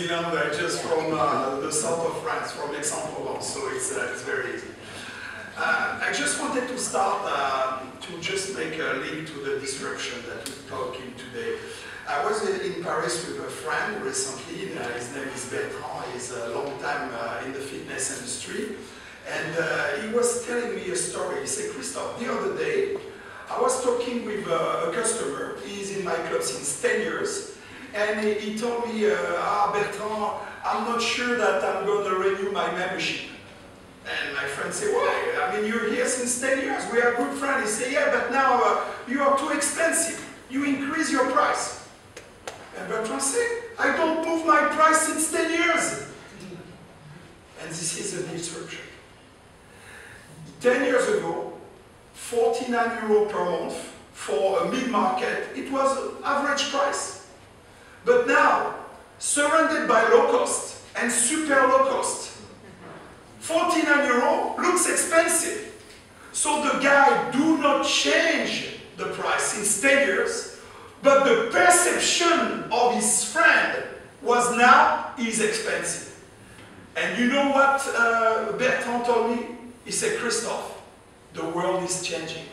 Zealand, just from the south of France, from Aix-en-Provence, so it's very easy. I just wanted to start to just make a link to the disruption that we're talking today. I was in Paris with a friend recently. His name is Bertrand. He's a long time in the fitness industry. And he was telling me a story. He said, Christophe, the other day, I was talking with a customer. He's in my club since 10 years. And he told me, Bertrand, I'm not sure that I'm going to renew my membership. And my friend said, why? I mean, you're here since 10 years. We are good friends. He said, yeah, but now you are too expensive. You increase your price. And Bertrand said, I don't move my price since 10 years. And this is a disruption. 10 years ago, 49 € per month for a mid-market, it was average price. But now, surrounded by low cost and super low cost, 49 € looks expensive. So the guy do not change the price since 10 years, but the perception of his friend was now is expensive. And you know what Bertrand told me? He said, Christophe, the world is changing.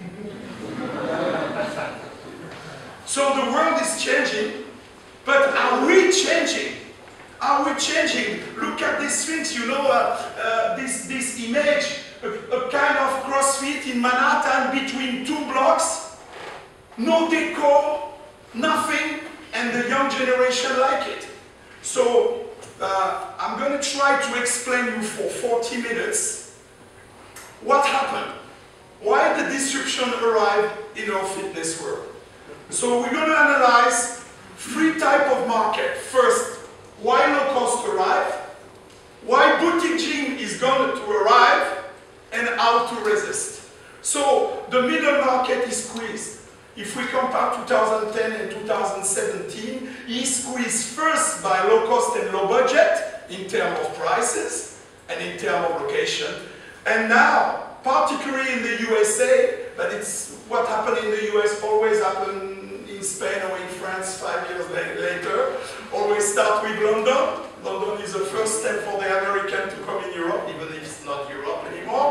So the world is changing, but are we changing? Are we changing? Look at these things, you know, this image, a kind of CrossFit in Manhattan between two blocks, no decor, nothing, and the young generation like it. So I'm going to try to explain you for 40 minutes what happened, why the disruption arrived in our fitness world. So we're going to analyze three types of market. First, why low cost arrive, why boutique gym is going to arrive, and how to resist. So the middle market is squeezed. If we compare 2010 and 2017, is squeezed first by low cost and low budget in terms of prices and in terms of location. And now, particularly in the USA, but it's what happened in the US always happened in Spain or in France 5 years later. Always start with London. London is the first step for the American to come in Europe, even if it's not Europe anymore.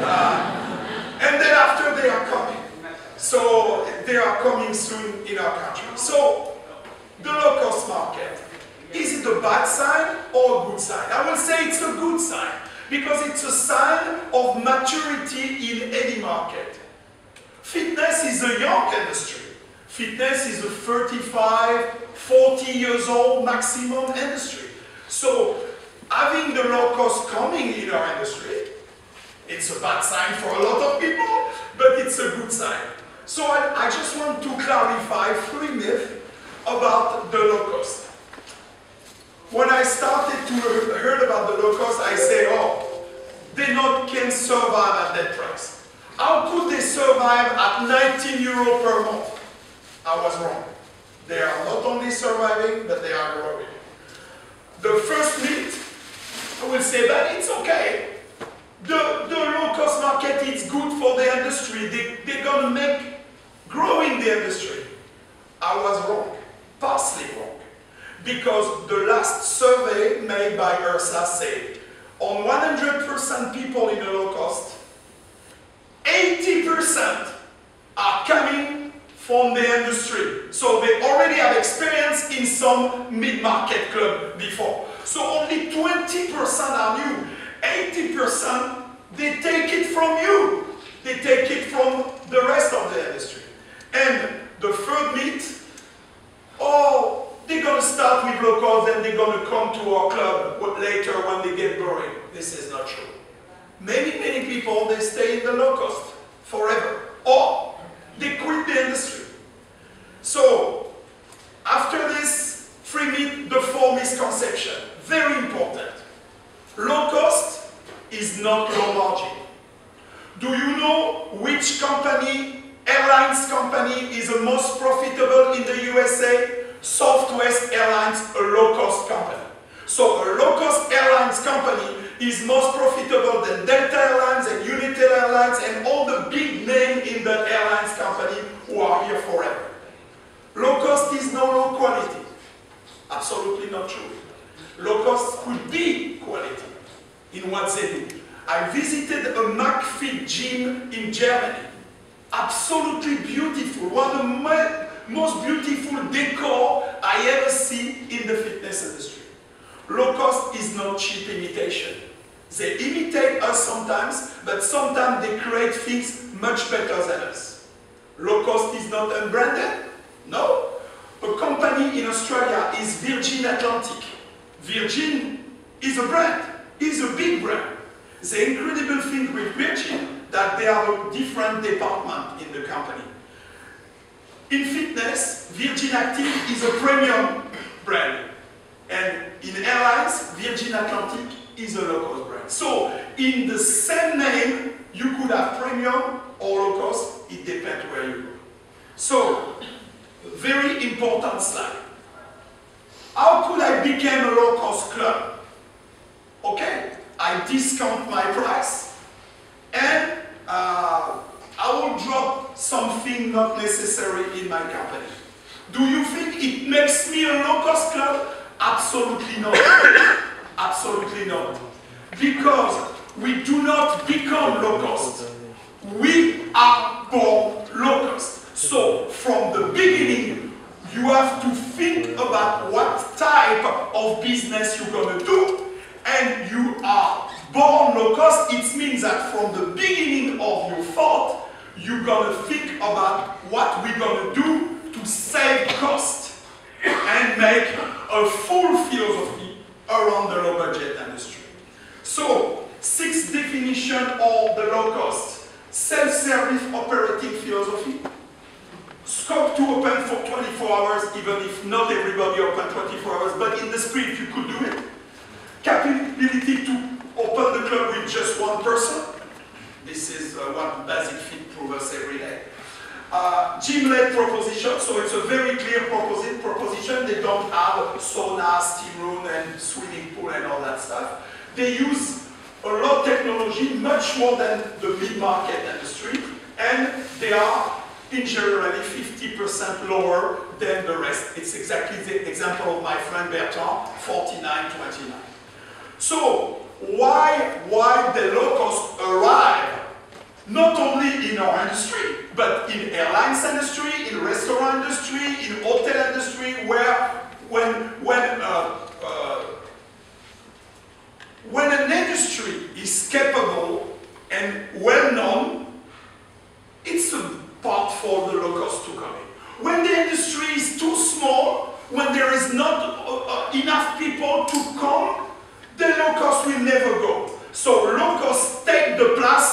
And then after they are coming. So they are coming soon in our country. So the low-cost market, is it a bad sign or a good sign? I will say it's a good sign because it's a sign of maturity in any market. Fitness is a young industry. Fitness is a 35, 40 years old maximum industry. So having the low cost coming in our industry, it's a bad sign for a lot of people, but it's a good sign. So I just want to clarify three myths about the low cost. When I started to hear about the low cost, I say, oh, they not can survive at that price. How could they survive at 19 € per month? I was wrong. They are not only surviving, but they are growing. The first myth, I will say that it's okay. The low-cost market is good for the industry. They're going to make growing the industry. I was wrong, partially wrong. Because the last survey made by URSA said, on 100% people in the low cost, 80% are coming from the industry. So they already have experience in some mid-market club before. So only 20% are new. 80%, they take it from you. They take it from the rest of the industry. And the third myth, oh, they're going to start with low cost and they're going to come to our club later when they get boring. This is not true. Many people, they stay in the low cost forever. Or they quit the industry. So, after this three myth, the four misconception. Very important. Low cost is not low margin. Do you know which company, airlines company, is the most profitable in the USA? Southwest Airlines, a low-cost company. So a low-cost airlines company is most profitable than Delta Airlines and United Airlines and all the big names in the airlines company who are here forever. Low cost is no low quality. Absolutely not true. Low cost could be quality in what they do. I visited a McFit gym in Germany. Absolutely beautiful. One of the most beautiful decor I ever see in the fitness industry. Low cost is not cheap imitation. They imitate us sometimes, but sometimes they create things much better than us. Low cost is not unbranded? No. A company in Australia is Virgin Atlantic. Virgin is a brand, is a big brand. The incredible thing with Virgin that they have a different department in the company. In fitness, Virgin Active is a premium brand. And in airlines, Virgin Atlantic is a low-cost brand. So, in the same name, you could have premium or low-cost, it depends where you go. So, very important slide. How could I become a low-cost club? Okay, I discount my price and I will drop something not necessary in my company. Do you think it makes me a low-cost club? Absolutely not. Absolutely not. Because we do not become low-cost. We are born low-cost. So, from the beginning, you have to think about what type of business you're going to do, and you are born low-cost. It means that from the beginning of your thought, you're going to think about what we're going to do to save cost and make a full philosophy around the low-budget industry. So, 6 definitions of the low-cost. Self-service operating philosophy. Scope to open for 24 hours, even if not everybody open 24 hours, but in the sprint you could do it. Capability to open the club with just one person. This is what Basic Fit proves us every day. Gym-led proposition, so it's a very clear proposition. They don't have sauna, steam room, and swimming pool and all that stuff. They use a lot of technology, much more than the mid-market industry, and they are in generally 50% lower than the rest. It's exactly the example of my friend Bertrand, 49-29. So, why the low cost arrive not only in our industry, but in airlines industry, in restaurant industry, in hotel industry, where when an industry is capable and well known, it's a part for the low cost to come in. When the industry is too small, when there is not enough people to come, the low cost will never go. So low cost take the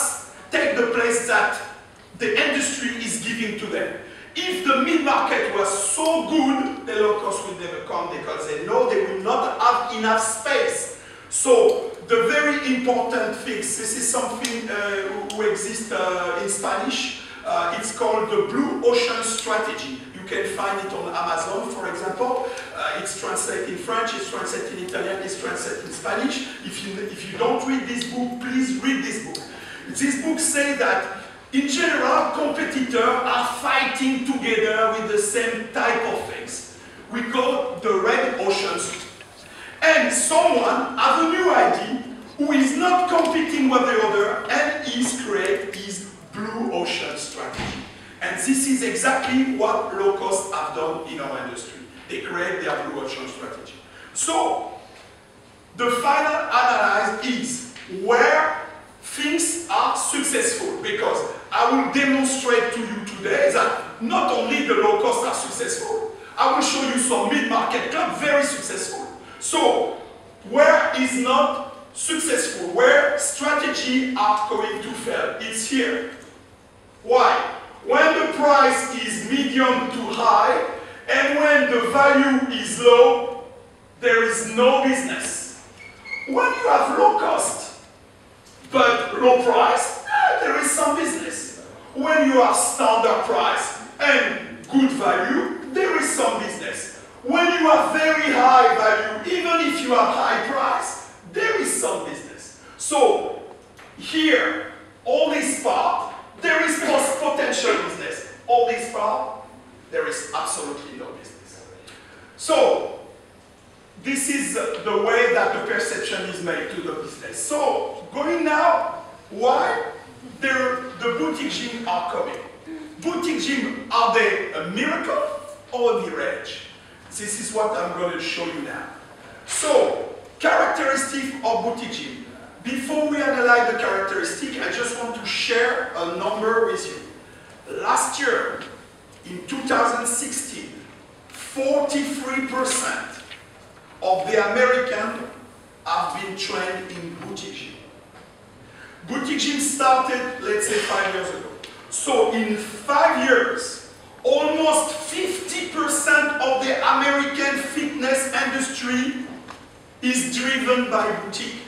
place that the industry is giving to them. If the mid-market was so good, the low cost will never come because they know they will not have enough space. So the very important things, this is something who exists in Spanish. It's called the Blue Ocean Strategy. You can find it on Amazon, for example. It's translated in French, it's translated in Italian, it's translated in Spanish. If you don't read this book, please read this book. This book says that, in general, competitors are fighting together with the same type of things. We call the red oceans. And someone has a new idea who is not competing with the other and is create his blue ocean strategy. And this is exactly what low cost have done in our industry. They create their blue ocean strategy. So, the final analysis is where things are successful, because I will demonstrate to you today that not only the low cost are successful, I will show you some mid-market club very successful. So, where is not successful, where strategy are going to fail, it's here. Why? When the price is medium to high, and when the value is low, there is no business. When you have low cost, but low price, there is some business. When you have standard price and good value, there is some business. When you have very high value, even if you have high price, there is some business. So, here, all this part, there is potential business. All this part, there is absolutely no business. So, this is the way that the perception is made to the business. So, going now, why the boutique gym are coming? Boutique gym, are they a miracle or a mirage? This is what I'm going to show you now. So, characteristic of boutique gym. Before we analyze the characteristic, I just want to share a number with you. Last year, in 2016, 43% of the Americans have been trained in boutique gym. Boutique gym started, let's say, 5 years ago. So in 5 years, almost 50% of the American fitness industry is driven by boutique.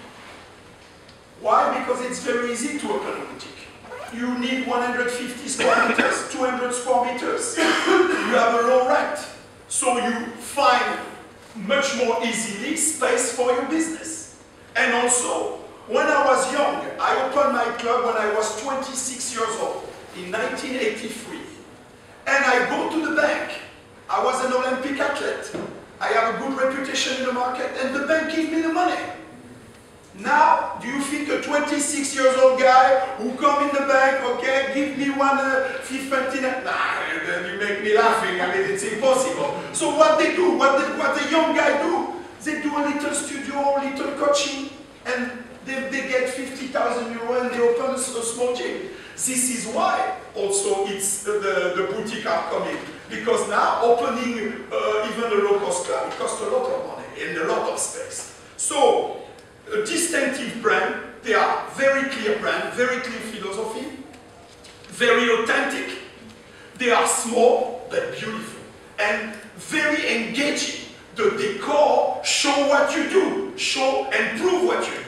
Why? Because it's very easy to open a boutique. You need 150 square meters, 200 square meters. You have a low rent. So you find much more easily space for your business. And also, when I was young, I opened my club when I was 26 years old, in 1983. And I go to the bank. I was an Olympic athlete. I have a good reputation in the market, and the bank gave me the money. Now, do you think a 26-year-old guy who come in the bank, okay, give me one fifth pentina? Nah, you make me laughing. I mean, it's impossible. So what they do, what the young guy do, they do a little studio, a little coaching, and they get 50,000 euro and they open a small gym. This is why also it's the boutique are coming. Because now opening even a low-cost club, it costs a lot of money and a lot of space. So, a distinctive brand, they are very clear brand, very clear philosophy, very authentic. They are small but beautiful and very engaging. The decor show what you do, show and prove what you do.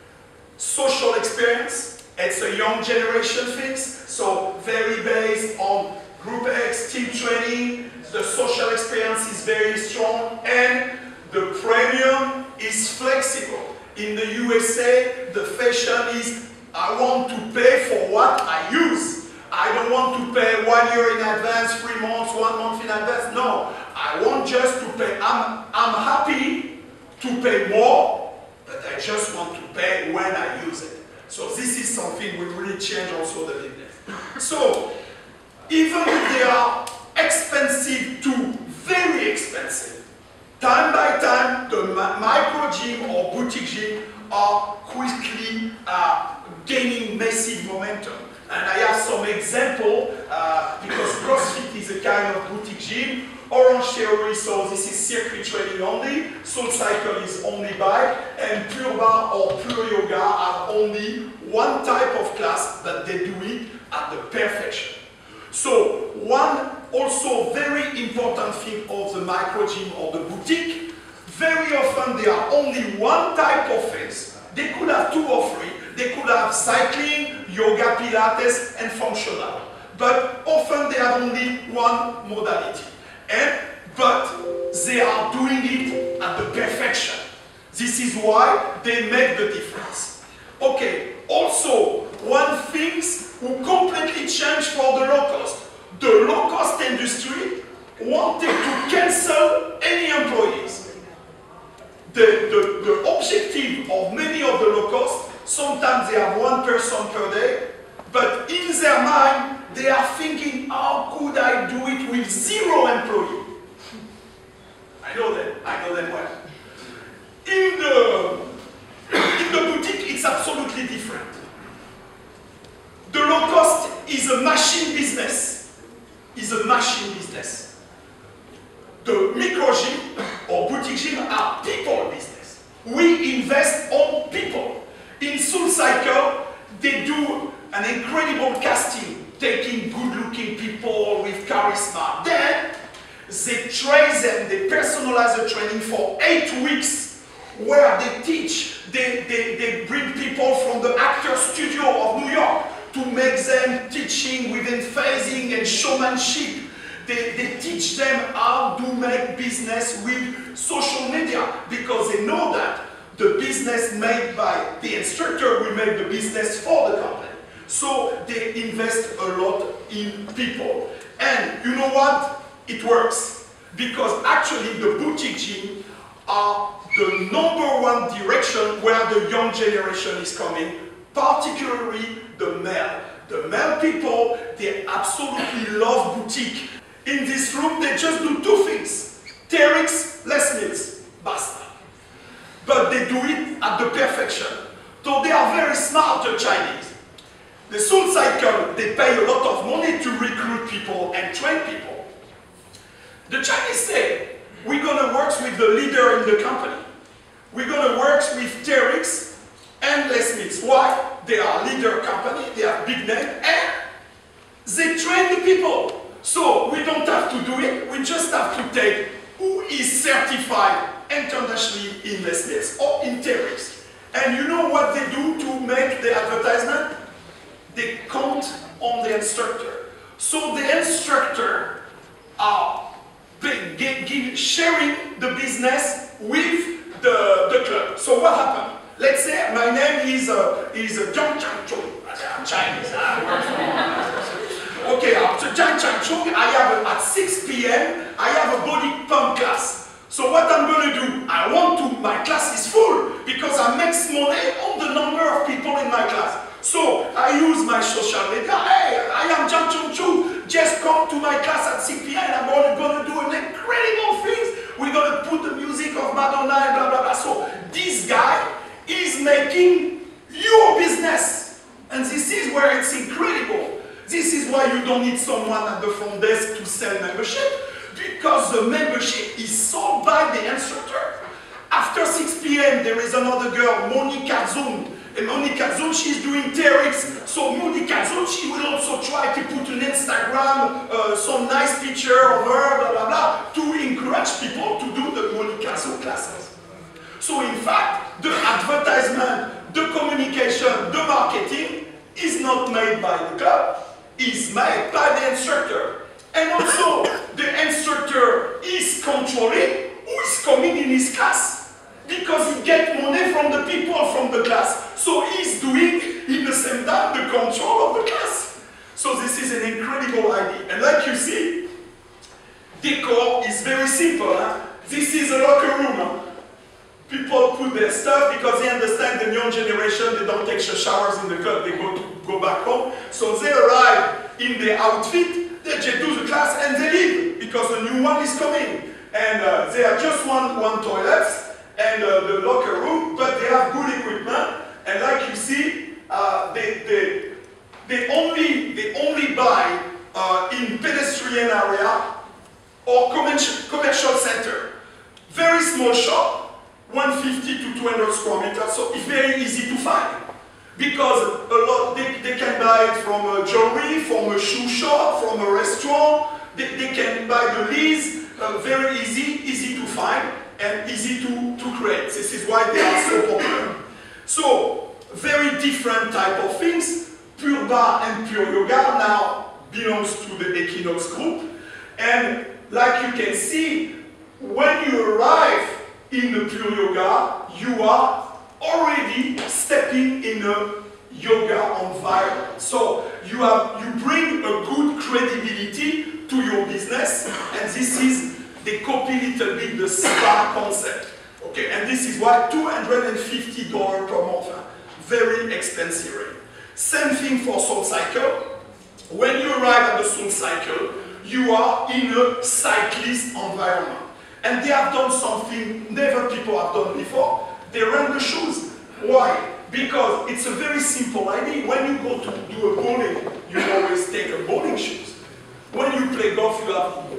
Social experience, it's a young generation thing, so very based on Group X, team training, the social experience is very strong, and the premium is flexible. In the USA, the fashion is, I want to pay for what I use. I don't want to pay 1 year in advance, 3 months, 1 month in advance. No, I want just to pay. I'm happy to pay more, but I just want to pay when I use it. So this is something we really change also the business. So, even if they are expensive to very expensive, time by time, the micro gym or boutique gym are quickly gaining massive momentum. And I have some example, because CrossFit is a kind of boutique gym. Orange Theory, so this is circuit training only. SoulCycle is only bike. And Pure Barre or Pure Yoga have only one type of class, but they do it at the perfection. So, one also very important thing of the micro gym or the boutique, very often there are only one type of things. They could have 2 or 3. They could have cycling, yoga, pilates, and functional. But often they have only one modality. But they are doing it at the perfection. This is why they make the difference. Okay, also, one thing who completely changed for the low cost. The low cost industry wanted to cancel any employees. The objective of many of the low cost, sometimes they have 1 person per day, but in their mind, they are thinking, how could I do it with 0 employees? I know them well. In the boutique, it's absolutely different. The low cost is a machine business. The micro gym or boutique gym are people business. We invest on people. In SoulCycle, they do an incredible casting, taking good-looking people with charisma. Then, they train them, they personalize the training for 8 weeks, where they teach, they bring people from the actor studio of New York to make them teaching within phasing and showmanship. They teach them how to make business with social media, because they know that the business made by the instructor will make the business for the company. So they invest a lot in people. And you know what? It works. Because actually the boutique gym are the #1 direction where the young generation is coming, particularly the male. The male people, they absolutely love boutique. In this room, they just do two things. TRX, Les Mills, basta. But they do it at the perfection. So they are very smart, the Chinese. The SoulCycle, they pay a lot of money to recruit people and train people. The Chinese say, we're going to work with the leader in the company. We're going to work with TRX and Les Mills. Why? They are leader company, they are big name, and they train the people. So we don't have to do it, we just have to take who is certified internationally in Les Mills or in TRX. And you know what they do to make the advertisement? They count on the instructor. So the instructor are sharing the business with the club. So what happened? Let's say my name is Zhang Changchong. I'm Chinese. Okay, after Zhang Changchong, I have at 6 p.m. I have a body pump class. So what I'm going to do? My class is full because I make money on the number of people in my class. So I use my social media. Hey, I am Zhang Changchong. Just come to my class at 6 p.m. I'm going to do an incredible things. We're going to put the music of Madonna and blah, blah, blah. So this guy is making your business. And this is where it's incredible. This is why you don't need someone at the front desk to sell membership, because the membership is sold by the instructor. After 6 p.m. there is another girl, Monica Zung. And Monica Zung, she's doing TRX. So Monica Zung, she will also try to put on Instagram some nice picture of her, blah, blah, blah, to encourage people to do the Monica Zung classes. So in fact, the advertisement, the communication, the marketing is not made by the club, is made by the instructor. And also, the instructor is controlling who is coming in his class, because he gets money from the people from the class. So he's doing, in the same time, the control of the class. So this is an incredible idea. And like you see, decor is very simple. Huh? This is a locker room. Huh? People put their stuff because they understand the young generation, they don't take showers in the club, they go back home. So they arrive in their outfit, they just do the class and they leave because a new one is coming. And they have just one toilet and the locker room, but they have good equipment. And like you see, they only buy in pedestrian area or commercial center. Very small shop. 150 to 200 square meters, so it's very easy to find. Because they can buy it from a jewelry, from a shoe shop, from a restaurant, they can buy the lease, very easy to find and easy to create. This is why they are so popular. So, very different type of things. Pure Barre and Pure Yoga now belongs to the Equinox group. And like you can see, when you arrive in the Pure Yoga, you are already stepping in a yoga environment. So you bring a good credibility to your business, and this is, they copy a little bit the spa concept. Okay, and this is why $250 per month. Very expensive rate. Same thing for SoulCycle. When you arrive at the SoulCycle, you are in a cyclist environment. And they have done something never people have done before. They rent the shoes. Why? Because it's a very simple idea. When you go to do a bowling, you always take a bowling shoes. When you play golf, you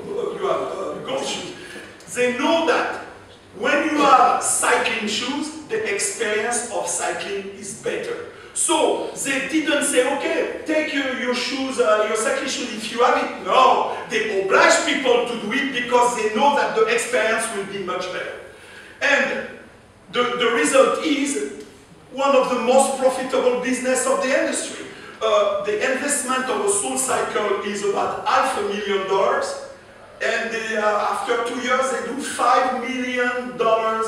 have golf shoes. They know that when you have cycling shoes, the experience of cycling is better. So they didn't say, okay, take your shoes, your cycling shoes if you have it. No, they oblige people to do it because they know that the experience will be much better. And the result is one of the most profitable business of the industry. The investment of a SoulCycle is about $500,000, and after 2 years they do $5 million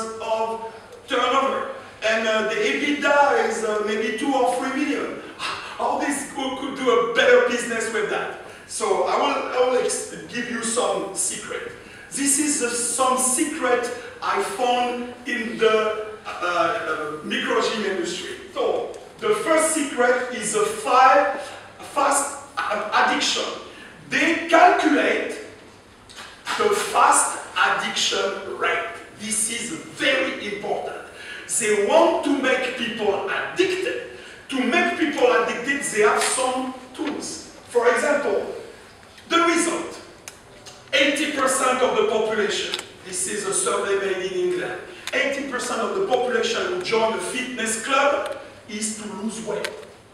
of turnover. And the EBITDA is maybe 2 or 3 million. How this could do a better business with that? So I will give you some secret. This is some secret I found in the micro gym industry. So the first secret is a fast addiction. They calculate the fast addiction rate. This is very important. They want to make people addicted. To make people addicted, they have some tools. For example, the result. 80% of the population, this is a survey made in England, 80% of the population who join a fitness club is to lose weight.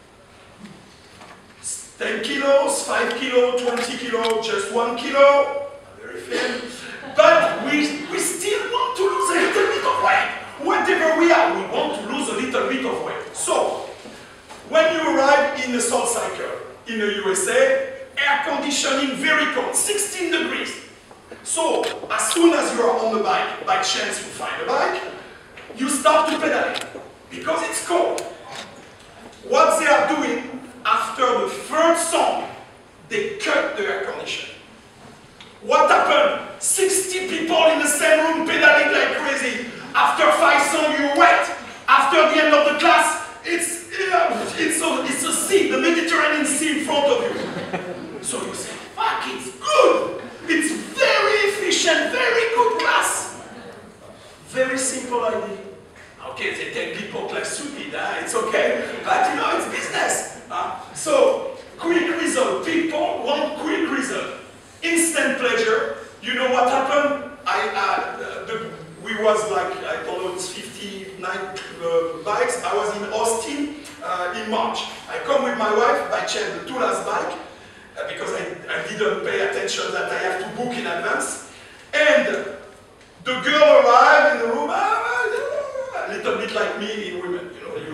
10 kilos, 5 kilos, 20 kilos, just 1 kilo, very thin. But we still want to lose a little bit of weight. Whatever we are, we want to lose a little bit of weight. So, when you arrive in the Soul Cycle in the USA, air conditioning very cold, 16 degrees. So, as soon as you are on the bike, by chance you find a bike, you start to pedal because it's cold. What they are doing, after the first song, they cut the air conditioning. What happened? 60 people in the same room pedaling like crazy. After 5 songs, you're wet. After the end of the class, it's a sea, the Mediterranean Sea in front of you. So you say, fuck, it's good. It's very efficient, very good class. Very simple idea. Okay, they take people like stupid, it's okay, but you know, it's business. So, quick result. People want quick result. Instant pleasure. You know what happened? We was like, I don't know, it's 59 bikes. I was in Austin in March. I come with my wife, by chance, the two last bike, because I didn't pay attention that I have to book in advance. And the girl arrived in the room, a little bit like me in women, you know.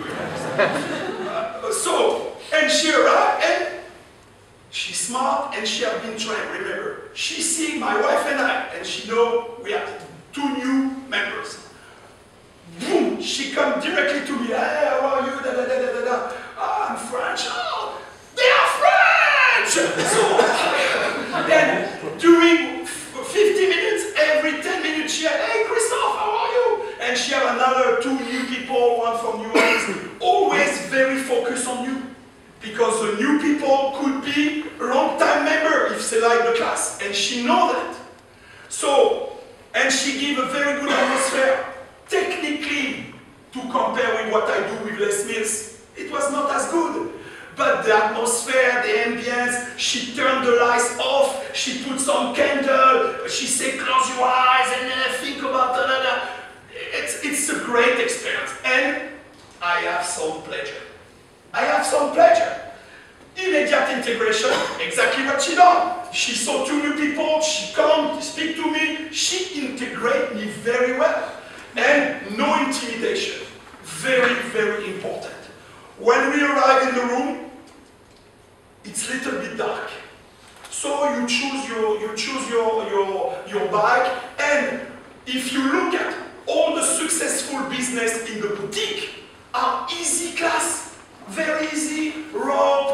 And she arrived, and she's smart, and she has been trained, remember. She see my wife and I, and she know we have 2 new members. Boom! She come directly to me. Hey, how are you? Da, da, da, da, da. Oh, I'm French. Oh, they are French! So, then during 50 minutes, every 10 minutes, she had, hey, Christophe, how are you? And she had another 2 new people, one from US, always very focused on you. Because the new people could be a long-time member if they like the class. And she knows that. So, and she gave a very good atmosphere. Technically, to compare with what I do with Les Mills, it was not as good. But the atmosphere, the ambience, she turned the lights off, she put some candle, she said close your eyes and then think about da. It's a great experience. And I have some pleasure. I have some pleasure. Immediate integration, exactly what she done. She saw 2 new people, she come to speak to me, she integrate me very well. And no intimidation. Very, very important. When we arrive in the room, it's a little bit dark. So you choose your bike, and if you look at all the successful business in the boutique are easy class. Very easy, rope,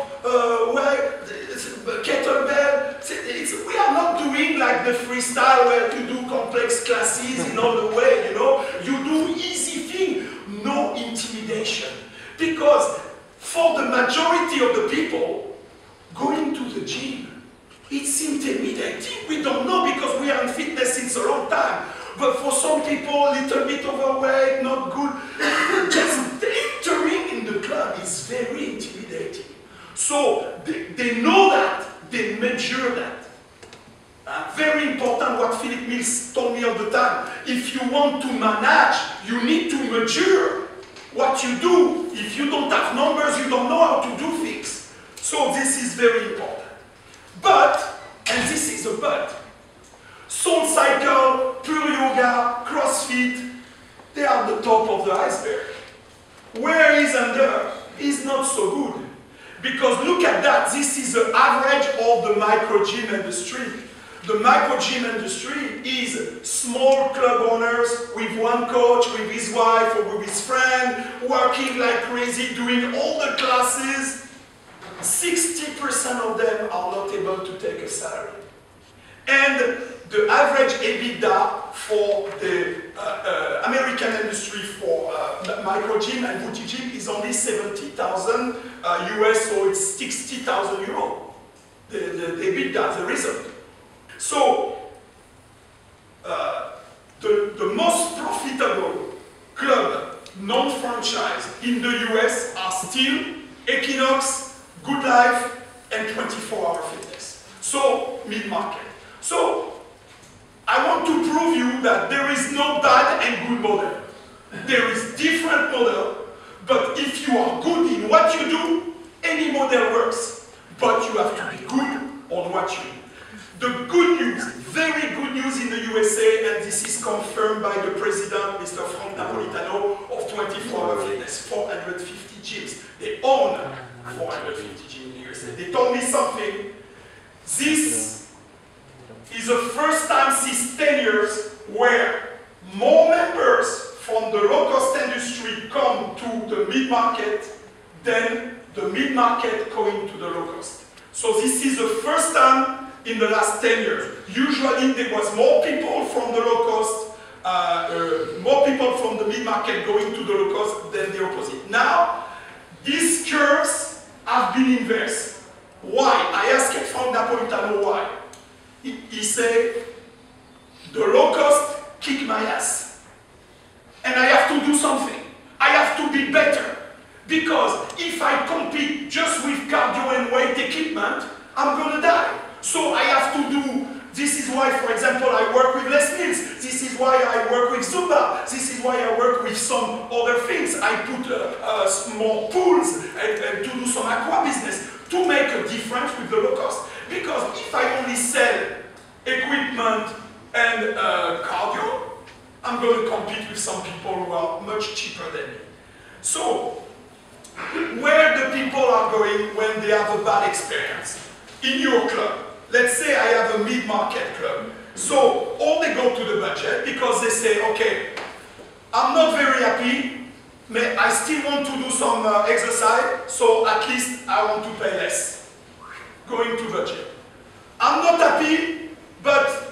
kettlebell. We are not doing like the freestyle where you do complex classes in all the way, you know. You do easy thing, no intimidation. Because for the majority of the people, going to the gym, it's intimidating. We don't know because we are in fitness since a long time. But for some people, a little bit overweight, not good, just entering in the club is very intimidating. So they know that, they measure that. Very important what Philip Mills told me all the time. If you want to manage, you need to measure what you do. If you don't have numbers, you don't know how to do things. So this is very important. But, and this is a but, Soul Cycle, Pure Yoga, CrossFit, they are the top of the iceberg. Where is under is not so good. Because look at that, this is the average of the micro gym industry. The micro gym industry is small club owners with 1 coach, with his wife or with his friend, working like crazy, doing all the classes. 60% of them are not able to take a salary. And the average EBITDA for the American industry for micro gym and boutique gym is only 70,000 US, so it's 60,000 euro. The EBITDA, the result. So, the most profitable club, non-franchise in the US are still Equinox, Good Life, and 24-Hour Fitness. So, mid-market. So, I want to prove you that there is no bad and good model. There is different model, but if you are good in what you do, any model works. But you have to be good on what you do. The good news, very good news in the USA, and this is confirmed by the president, Mr. Frank Napolitano, of 24-Hour Fitness, 450 gyms. They own 450 gyms in the USA. They told me something. This is the first time since 10 years where more members from the low-cost industry come to the mid-market than the mid-market going to the low-cost. So this is the first time in the last 10 years. Usually there was more people from the low-cost, more people from the mid-market going to the low-cost than the opposite. Now, these curves have been inverse. Why? I asked Frank Napolitano why. He said, the low-cost kick my ass. And I have to do something. I have to be better. Because if I compete just with cardio and weight equipment, I'm going to die. So I have to do, this is why, for example, I work with Les Mills. This is why I work with Zumba. This is why I work with some other things. I put more pools and to do some aqua business to make a difference with the low cost. Because if I only sell equipment and cardio, I'm going to compete with some people who are much cheaper than me. So, where the people are going when they have a bad experience? In your club. Let's say I have a mid-market club. So, all they go to the budget because they say, okay, I'm not very happy, but I still want to do some exercise, so at least I want to pay less. Going to budget. I'm not happy, but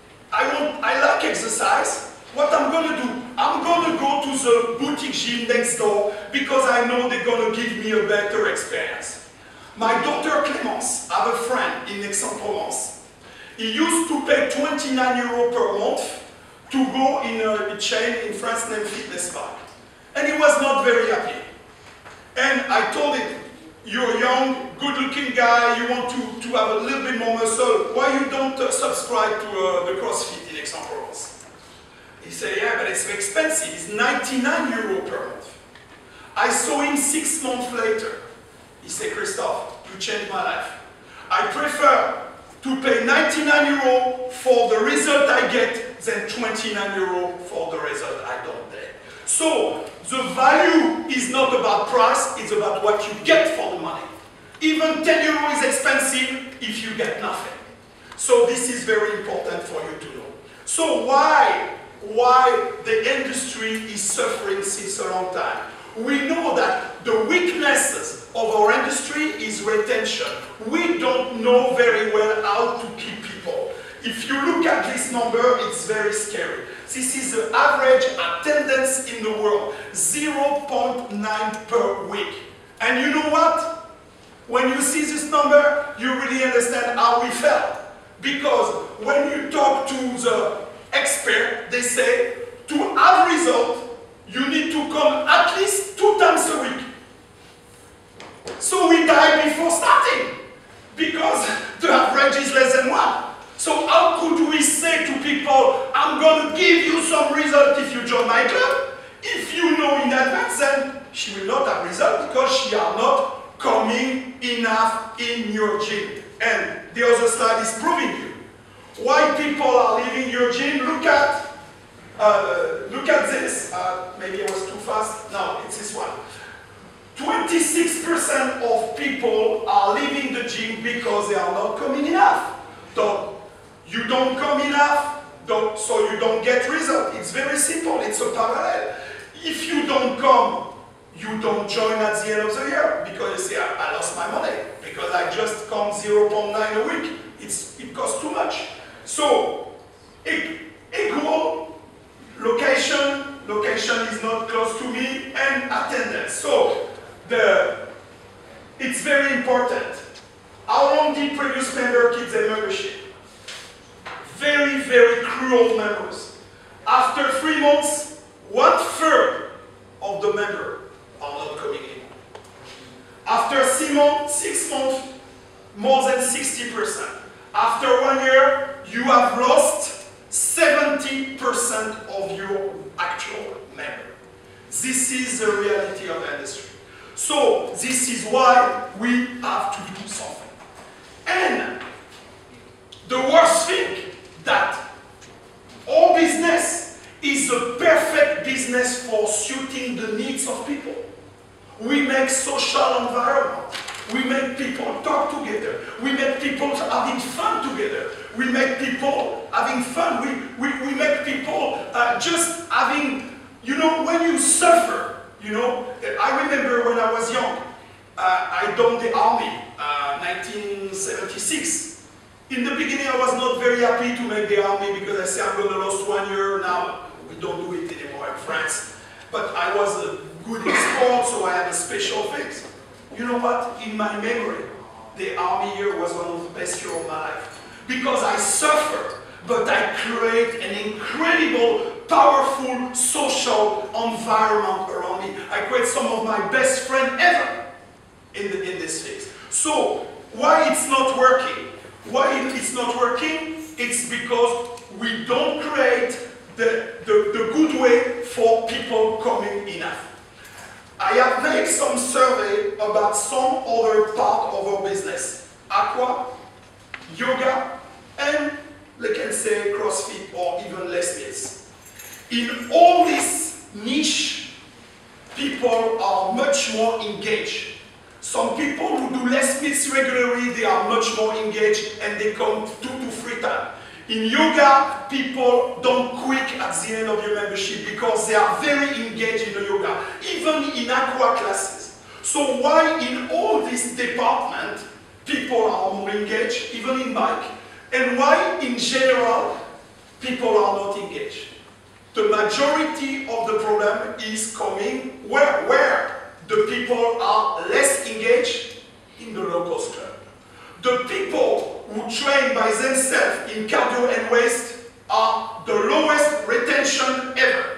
I like exercise. What I'm going to do, I'm going to go to the boutique gym next door because I know they're going to give me a better experience. My daughter Clémence have a friend in Aix-en-Provence. He used to pay 29 euros per month to go in a chain in France named Fitness Park. And he was not very happy. And I told him, you're a young, good-looking guy, you want to have a little bit more muscle, why you don't subscribe to the CrossFit in Aix-en-Provence? He said, yeah, but it's expensive. It's 99 euros per month. I saw him 6 months later. He said, Christophe, you changed my life. I prefer to pay 99 euros for the result I get than 29 euros for the result I don't get. So, the value is not about price, it's about what you get for the money. Even 10 euros is expensive if you get nothing. So this is very important for you to know. So why the industry is suffering since a long time? We know that the weaknesses of our industry is retention. We don't know very well how to keep people. If you look at this number, it's very scary. This is the average attendance in the world, 0.9 per week. And you know what? When you see this number, you really understand how we felt. Because when you talk to the expert, they say, to have result, you need to come at least 2 times a week. So we die before starting, because the average is less than 1. So how could we say to people, I'm going to give you some result if you join my club? If you know in advance, then she will not have result because she are not coming enough in your gym. And the other slide is proving you. Why people are leaving your gym? Look at this. Maybe I was too fast. No, it's this one. 26% of people are leaving the gym because they are not coming enough. So you don't come enough, so you don't get result. It's very simple. It's a parallel. If you don't come, you don't join at the end of the year because you say, I lost my money because I just come 0.9 a week. It costs too much. So, equal location is not close to me, and attendance. So, it's very important. How long did previous member keep their membership? Very, very cruel members. After 3 months, 1/3 of the members are not coming in. After 6 months, more than 60%. After 1 year, you have lost 70% of your actual members. This is the reality of the industry. So, this is why we have to do something. And the worst thing that our business is the perfect business for suiting the needs of people. We make social environment. We make people talk together. We make people having fun together. We make people having fun. We make people just having, you know, when you suffer, you know. I remember when I was young, I done the army, 1976. In the beginning, I was not very happy to make the army because I said I'm going to lose 1 year. Now, we don't do it anymore in France. But I was good in sport, so I had a special things. You know what? In my memory, the army year was one of the best years of my life. Because I suffered, but I create an incredible, powerful social environment around me. I create some of my best friends ever in this phase. So, why it's not working? Why it's not working? It's because we don't create the good way for people coming enough. I have made some survey about some other part of our business. Aqua, yoga, and they can say CrossFit or even Les Mills. In all this niche, people are much more engaged. Some people who do Les Mills regularly, they are much more engaged and they come 2 to 3 times. In yoga, people don't quit at the end of your membership because they are very engaged in the yoga, even in aqua classes. So why in all this department, people are more engaged, even in bike, and why in general, people are not engaged? The majority of the problem is coming where the people are less engaged in the low-cost club. The people who train by themselves in cardio and waist are the lowest retention ever.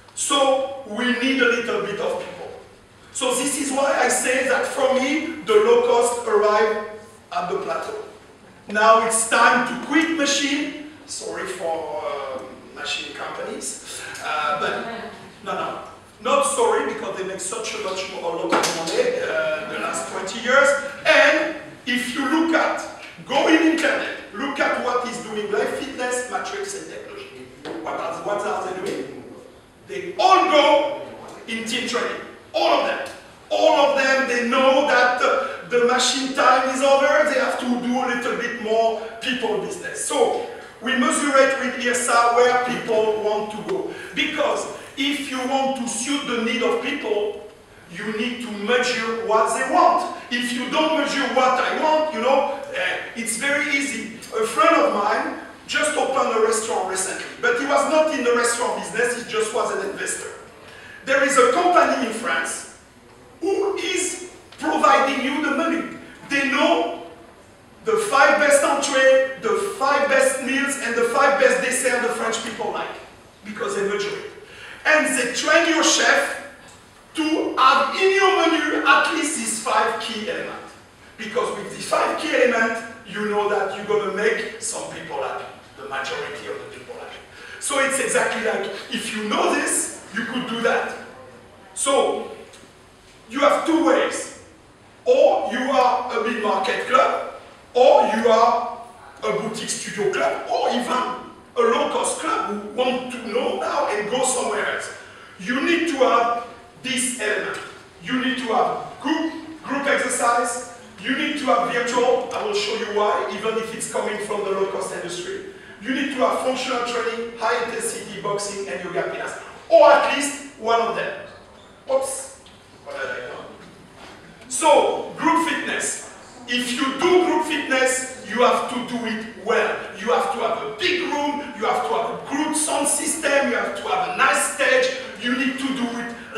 So we need a little bit of people. So this is why I say that for me, the low-cost arrive at the plateau. Now it's time to quit machine. Sorry for machine companies, but no. Not sorry, because they make such a lot of money the last 20 years. And if you look at, go in internet, look at what is doing Life Fitness, Matrix, and Technology. What are they doing? They all go in team training. All of them. All of them, they know that the machine time is over. They have to do a little bit more people business. So we measure it with IRSA where people want to go. Because if you want to suit the need of people, you need to measure what they want. If you don't measure what I want, you know, it's very easy. A friend of mine just opened a restaurant recently, but he was not in the restaurant business, he just was an investor. There is a company in France who is providing you the money. They know the 5 best entrees, the 5 best meals, and the 5 best desserts the French people like, because they measure it. And they train your chef to have in your menu at least these 5 key elements. Because with these 5 key elements, you know that you're going to make some people happy, the majority of the people happy. So it's exactly like, if you know this, you could do that. So, you have 2 ways. Or you are a big market club, or you are a boutique studio club, or even a low-cost club who want to know now and go somewhere else. You need to have this element. You need to have group exercise. You need to have virtual. I will show you why, even if it's coming from the low-cost industry. You need to have functional training, high-intensity boxing, and yoga pilates. Or at least one of them. Oops. What have I done? So, group fitness. If you do group fitness, you have to do it well. You have to have a big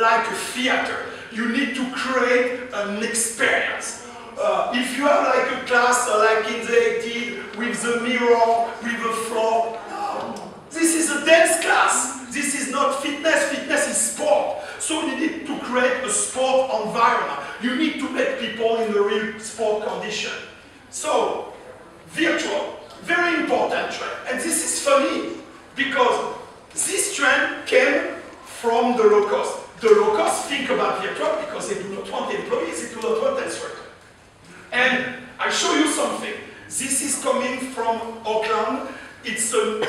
like a theater. You need to create an experience. If you have like a class like in the 18 with the mirror, with the floor, no. This is a dance class. This is not fitness. Fitness is sport. So you need to create a sport environment. You need to let people in the real sport condition. So, virtual, very important trend. And this is funny because this trend came from the low cost. The low cost think about virtual because they do not want employees, they do not want instructors. And I show you something. This is coming from Auckland. It's the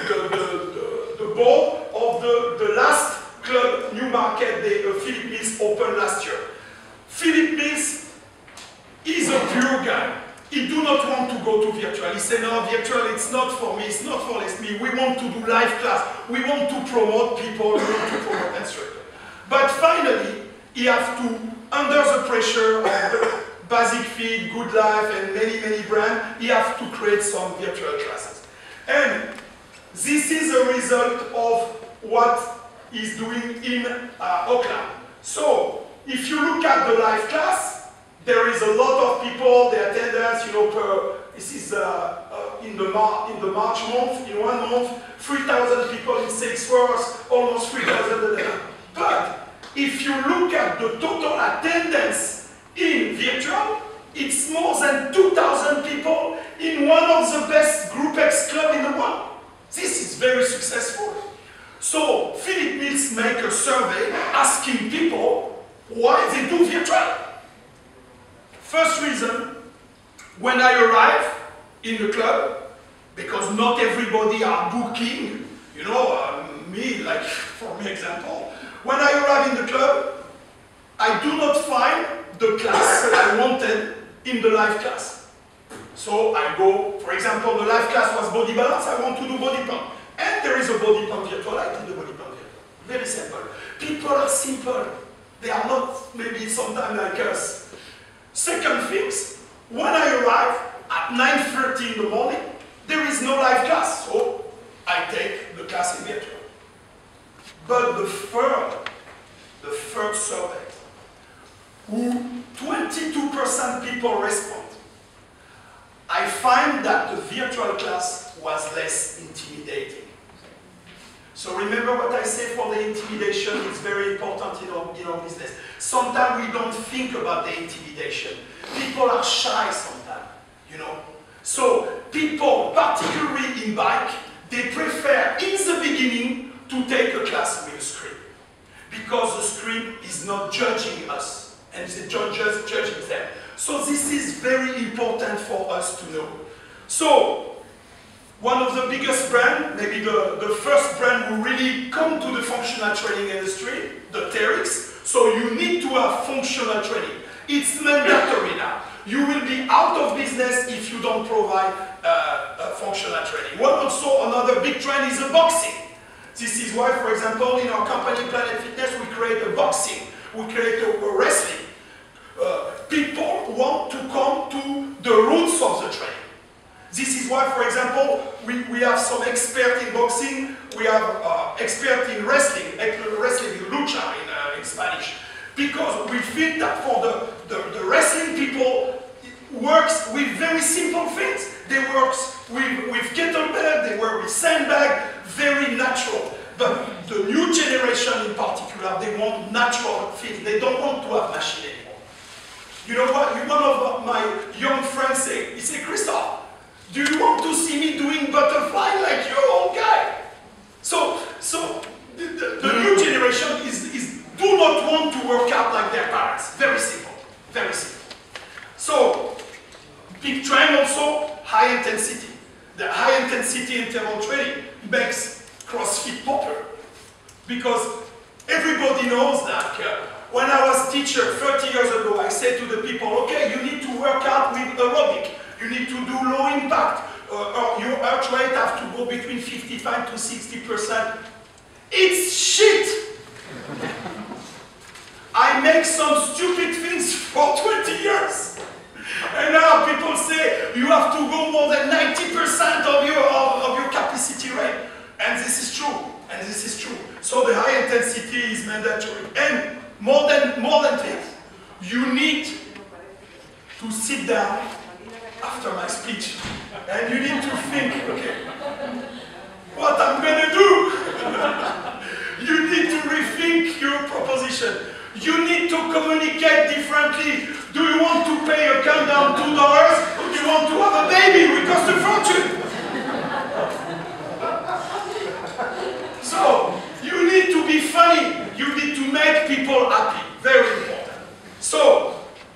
board of the last club, Newmarket, Philip Mills opened last year. Philip Mills is a pure guy. He do not want to go to virtual. He said, no, virtual, it's not for me, it's not for me. We want to do live class. We want to promote people, we want to promote instructors. But finally, he has to, under the pressure of the Basic Fit, Good Life, and many, many brands, he has to create some virtual classes. And this is a result of what he's doing in Auckland. So, if you look at the live class, there is a lot of people, the attendance, you know, this is in the March month, in 1 month, 3,000 people in 6 hours, almost 3,000. But if you look at the total attendance in virtual, it's more than 2,000 people in one of the best Group X clubs in the world. This is very successful. So Philip Mills make a survey asking people why they do virtual. First reason, when I arrive in the club, because not everybody are booking, you know, me, like for me example, when I arrive in the club, I do not find the class I wanted in the live class. So I go, for example, the live class was body balance, I want to do body pump. And there is a body pump virtual, I do the body pump virtual. Very simple. People are simple. They are not maybe sometimes like us. Second things, when I arrive at 9:30 in the morning, there is no live class, so I take the class in virtual. But the third survey, who 22% people respond, I find that the virtual class was less intimidating. So remember what I say for the intimidation, it's very important in our business. Sometimes we don't think about the intimidation. People are shy sometimes, you know. So people, particularly in bike, they prefer in the beginning to take a class with a screen. Because the screen is not judging us, and it's just judging them. So this is very important for us to know. So, one of the biggest brands, maybe the first brand who really come to the functional training industry, the TERIX. So you need to have functional training. It's mandatory now. You will be out of business if you don't provide functional training. One also, another big trend is boxing. This is why, for example, in our company Planet Fitness, we create a boxing, we create a wrestling. People want to come to the roots of the training. This is why, for example, we have some expert in boxing, we have expert in wrestling in lucha in Spanish, because we think that for the wrestling people, it works with very simple things. They work with kettlebell, they work with sandbag, very natural. But the new generation in particular, they want natural things. They don't want to have machine anymore. You know what? One of my young friends say, he said, Christophe, do you want to see me doing butterfly like your old guy? So the new generation do not want to work out like their parents. Very simple, very simple. So, big trend also, high intensity. The high intensity interval training makes CrossFit popular. Because everybody knows that when I was teacher 30 years ago, I said to the people, okay, you need to work out with aerobic. You need to do low impact, or your heart rate has to go between 55 to 60%. It's shit! I make some stupid things for 20 years. And now people say, you have to go more than 90% of your capacity rate. And this is true, and this is true. So the high intensity is mandatory. And more than things. You need to sit down after my speech and you need to think, okay, what I'm gonna do. You need to rethink your proposition. You need to communicate differently. Do you want to pay a countdown $2 or do you want to have a baby which costs a fortune? So, you need to be funny. You need to make people happy. Very important. So,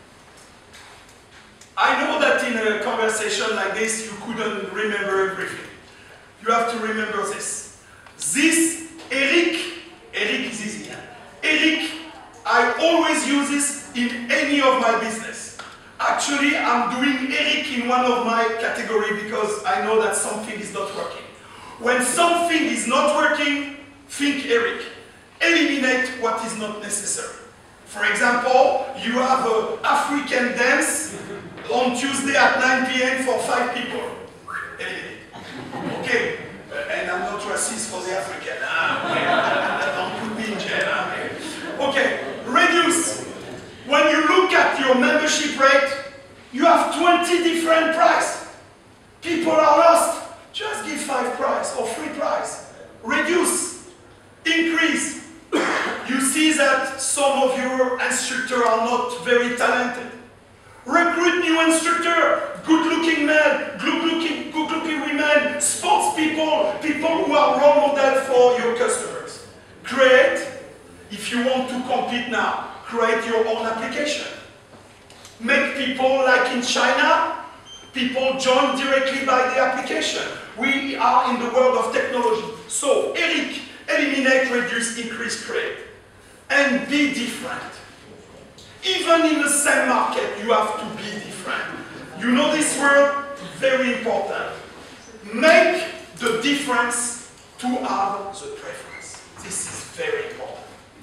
I know that in a conversation like this, you couldn't remember everything. You have to remember this. This, Eric is easy. Eric, I always use this in any of my business. Actually, I'm doing Eric in one of my categories because I know that something is not working. When something is not working, think Eric. Eliminate what is not necessary. For example, you have an African dance on Tuesday at 9 p.m. for 5 people. Eliminate. Okay, and I'm not racist for the African. Don't put me in jail. Okay, reduce. When you look at your membership rate, you have 20 different prices. People are lost. Just give 5 price or 3 price. Reduce. Increase. You see that some of your instructors are not very talented. Recruit new instructor, good-looking men, good-looking women, sports people, people who are role models for your customers. Create, if you want to compete now, create your own application. Make people, like in China, people join directly by the application. We are in the world of technology. So, Eric, eliminate, reduce, increase, create. And be different. Even in the same market, you have to be different. You know this word? Very important. Make the difference to have the preference. This is very important.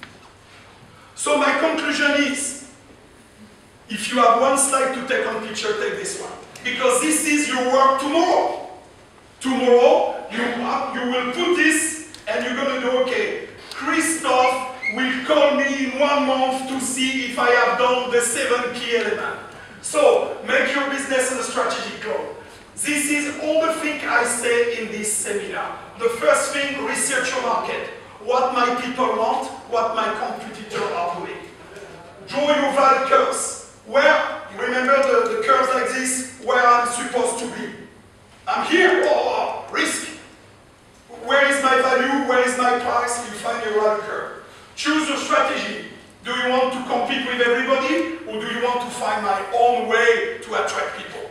So my conclusion is, if you have one slide to take on picture, take this one. Because this is your work tomorrow. Tomorrow, you will put this and you're going to do, okay, Christophe will call me in 1 month to see if I have done the 7 key elements. So, make your business a strategic goal. This is all the things I say in this seminar. The first thing, research your market. What my people want, what my competitors are doing. Draw your value curves. Where, remember the curves like this, where I'm supposed to be. I'm here, risk. Where is my value, where is my price? You find your value curve. Choose your strategy. Do you want to compete with everybody or do you want to find my own way to attract people?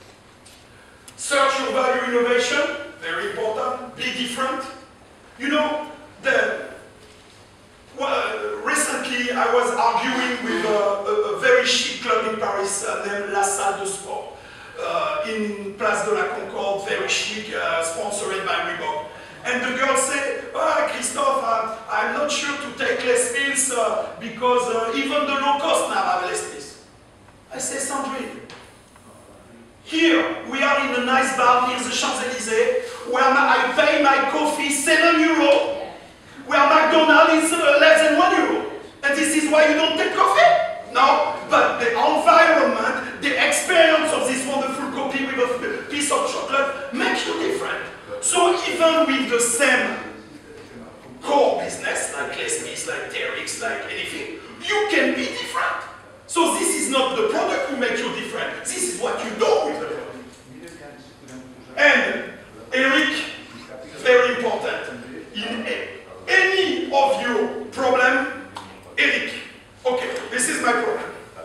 Search your value innovation, very important, be different. You know, recently I was arguing with a very chic club in Paris named La Salle de Sport in Place de la Concorde, very chic, sponsored by Reebok. And the girl said, Christophe, I'm not sure to take Les Mills because even the low cost now have Les Mills. I say, Sandrine, here we are in a nice bar near the Champs-Élysées where I pay my coffee €7, where McDonald's is less than €1. And this is why you don't take coffee? No, but the environment, the experience of this wonderful coffee with a piece of chocolate makes you different. So even with the same core business, like Les Mills, like TRX, like anything, you can be different. So this is not the product who makes you different. This is what you do with the product. And Eric, very important. In any of your problem, Eric, okay, this is my problem.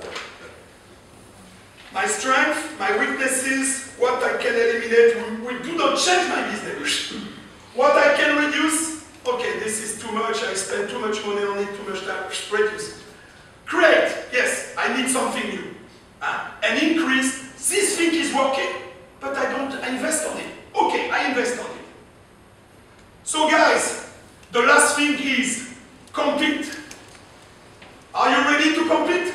My strength, my weaknesses, what I can eliminate, we do not change my business. What I can reduce, okay, this is too much, I spend too much money on it, too much time, reduce. Create, yes, I need something new. And increase, this thing is working, but I don't invest on it. Okay, I invest on it. So guys, the last thing is compete. Are you ready to compete?